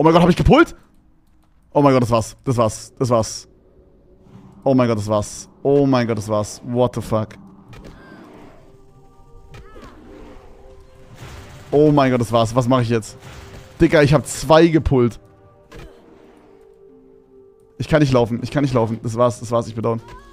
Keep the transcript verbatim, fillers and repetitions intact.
Oh mein Gott, habe ich gepullt? Oh mein Gott, das war's. Das war's. Das war's. Oh mein Gott, das war's. Oh mein Gott, das war's. What the fuck? Oh mein Gott, das war's. Was mache ich jetzt? Digga, ich habe zwei gepullt. Ich kann nicht laufen. Ich kann nicht laufen. Das war's. Das war's. Ich bin down.